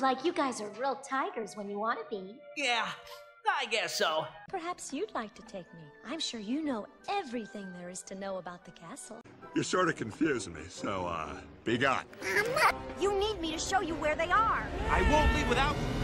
Sounds like you guys are real tigers when you want to be. Yeah, I guess so. Perhaps you'd like to take me. I'm sure you know everything there is to know about the castle. You're sort of confusing me, so, be gone. You need me to show you where they are. I won't leave without